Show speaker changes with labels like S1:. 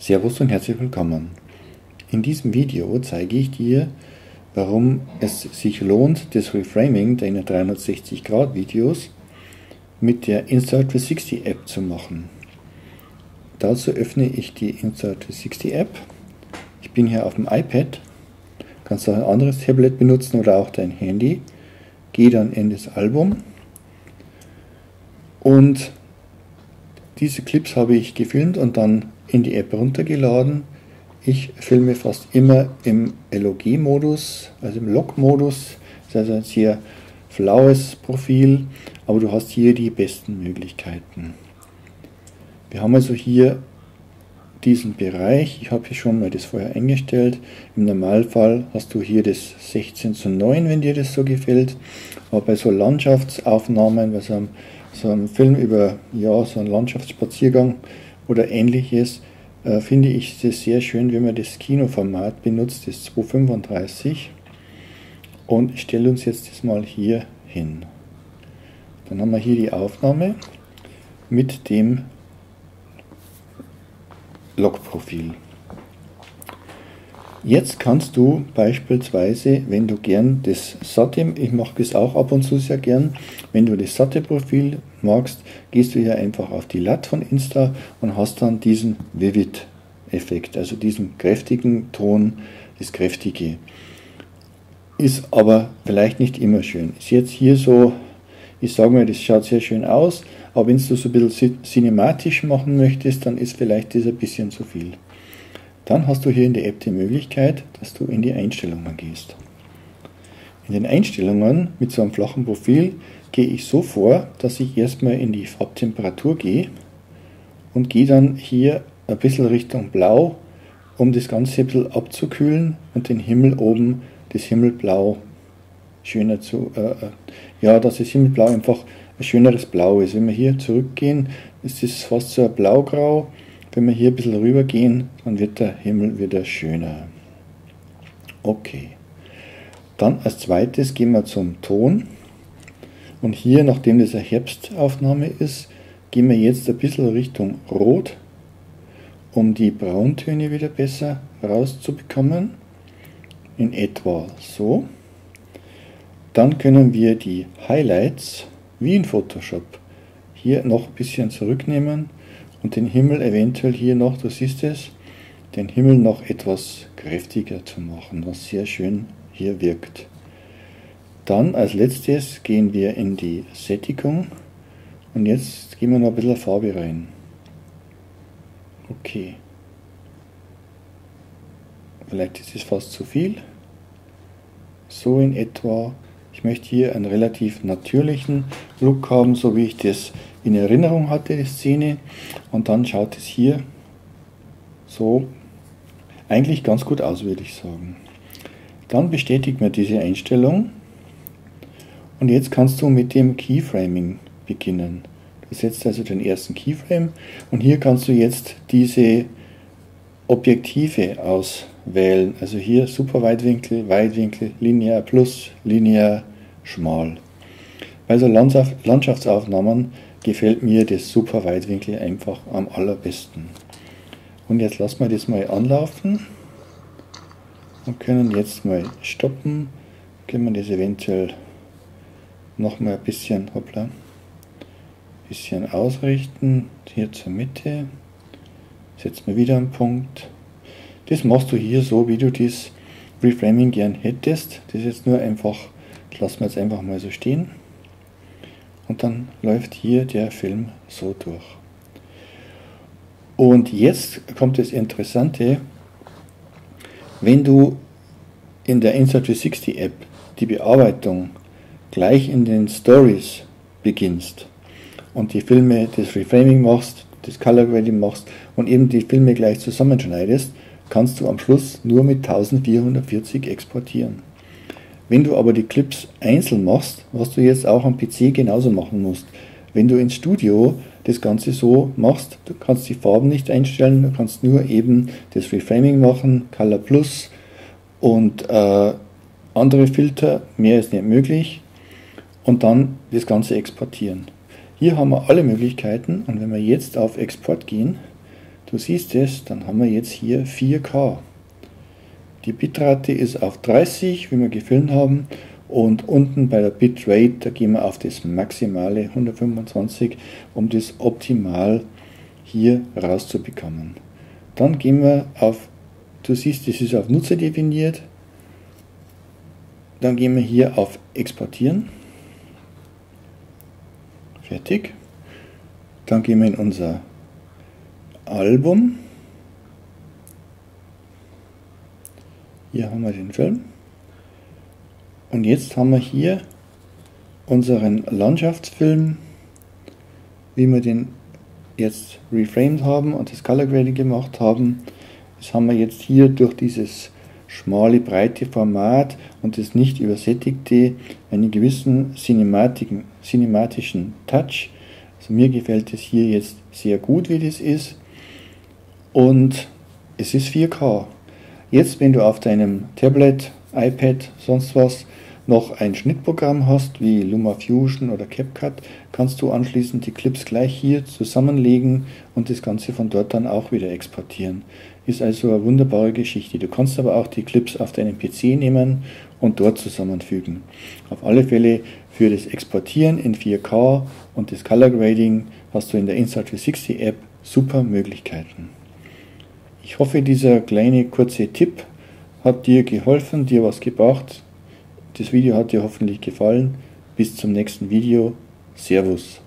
S1: Servus und herzlich willkommen. In diesem Video zeige ich dir, warum es sich lohnt, das Reframing deiner 360-Grad-Videos mit der Insta360 App zu machen. Dazu öffne ich die Insta360 App. Ich bin hier auf dem iPad, kannst auch ein anderes Tablet benutzen oder auch dein Handy. Gehe dann in das Album und diese Clips habe ich gefilmt und dann in die App runtergeladen. Ich filme fast immer im LOG-Modus, also im Log-Modus. Das ist also ein sehr flaues Profil, aber du hast hier die besten Möglichkeiten. Wir haben also hier diesen Bereich. Ich habe hier schon mal das vorher eingestellt. Im Normalfall hast du hier das 16:9, wenn dir das so gefällt. Aber bei so Landschaftsaufnahmen, bei so einem Film über so einen Landschaftsspaziergang oder ähnliches, finde ich es sehr schön, wenn man das Kinoformat benutzt, das 235. Und ich stelle uns jetzt das mal hier hin. Dann haben wir hier die Aufnahme mit dem Logprofil. Jetzt kannst du beispielsweise, wenn du gern das satte, ich mache das auch ab und zu sehr gern, wenn du das satte Profil magst, gehst du hier einfach auf die LUT von Insta und hast dann diesen Vivid-Effekt, also diesen kräftigen Ton, das Kräftige. Ist aber vielleicht nicht immer schön. Ist jetzt hier so, ich sage mal, das schaut sehr schön aus, aber wenn du so ein bisschen cinematisch machen möchtest, dann ist vielleicht das ein bisschen zu viel. Dann hast du hier in der App die Möglichkeit, dass du in die Einstellungen gehst. In den Einstellungen mit so einem flachen Profil gehe ich so vor, dass ich erstmal in die Farbtemperatur gehe und gehe dann hier ein bisschen Richtung Blau, um das Ganze ein bisschen abzukühlen und den Himmel oben, das Himmelblau schöner zu, dass das Himmelblau einfach ein schöneres Blau ist. Wenn wir hier zurückgehen, ist es fast so ein Blaugrau. Wenn wir hier ein bisschen rüber gehen, dann wird der Himmel wieder schöner. Okay. Dann als zweites gehen wir zum Ton. Und hier, nachdem das eine Herbstaufnahme ist, gehen wir jetzt ein bisschen Richtung Rot, um die Brauntöne wieder besser rauszubekommen. In etwa so. Dann können wir die Highlights, wie in Photoshop, hier noch ein bisschen zurücknehmen und den Himmel eventuell hier noch, du siehst es, den Himmel noch etwas kräftiger zu machen, was sehr schön hier wirkt. Dann als letztes gehen wir in die Sättigung und jetzt gehen wir noch ein bisschen Farbe rein. Okay. Vielleicht ist es fast zu viel. So in etwa. Ich möchte hier einen relativ natürlichen Look haben, so wie ich das in Erinnerung hatte, die Szene. Und dann schaut es hier so eigentlich ganz gut aus, würde ich sagen. Dann bestätigt man diese Einstellung. Und jetzt kannst du mit dem Keyframing beginnen. Du setzt also den ersten Keyframe und hier kannst du jetzt diese Objektive auswählen. Also hier Superweitwinkel, Weitwinkel, Linear plus, Linear, schmal. Bei so Landschaftsaufnahmen gefällt mir das Superweitwinkel einfach am allerbesten. Und jetzt lassen wir das mal anlaufen und können jetzt mal stoppen. Können wir das eventuell noch mal ein bisschen, bisschen ausrichten. Hier zur Mitte. Setzen wir wieder einen Punkt. Das machst du hier so, wie du das Reframing gern hättest. Das ist jetzt nur einfach, das lassen wir jetzt einfach mal so stehen. Und dann läuft hier der Film so durch. Und jetzt kommt das Interessante, wenn du in der Insta360 App die Bearbeitung gleich in den Stories beginnst und die Filme, das Reframing machst, das Color Grading machst und eben die Filme gleich zusammenschneidest, kannst du am Schluss nur mit 1440 exportieren. Wenn du aber die Clips einzeln machst, was du jetzt auch am PC genauso machen musst, wenn du ins Studio das Ganze so machst, du kannst die Farben nicht einstellen, du kannst nur eben das Reframing machen, Color Plus und andere Filter, mehr ist nicht möglich, und dann das Ganze exportieren. Hier haben wir alle Möglichkeiten und wenn wir jetzt auf Export gehen, Du siehst es, dann haben wir jetzt hier 4K. Die Bitrate ist auf 30, wie wir gefilmt haben, und unten bei der Bitrate, da gehen wir auf das maximale 125, um das optimal hier rauszubekommen. Dann gehen wir auf, du siehst, das ist auf Nutzer definiert. Dann gehen wir hier auf Exportieren. Fertig. Dann gehen wir in unser Album. Hier haben wir den Film. Und jetzt haben wir hier unseren Landschaftsfilm, wie wir den jetzt reframed haben und das Color Grading gemacht haben. Das haben wir jetzt hier durch dieses schmale, breite Format und das nicht übersättigte einen gewissen cinematischen Touch. Also mir gefällt es hier jetzt sehr gut, wie das ist. Und es ist 4K. Jetzt, wenn du auf deinem Tablet, iPad, sonst was noch ein Schnittprogramm hast, wie LumaFusion oder CapCut, kannst du anschließend die Clips gleich hier zusammenlegen und das Ganze von dort dann auch wieder exportieren. Ist also eine wunderbare Geschichte. Du kannst aber auch die Clips auf deinem PC nehmen und dort zusammenfügen. Auf alle Fälle für das Exportieren in 4K und das Color Grading hast du in der Insta360 App super Möglichkeiten. Ich hoffe, dieser kleine kurze Tipp hat dir geholfen, dir was gebracht. Das Video hat dir hoffentlich gefallen. Bis zum nächsten Video. Servus.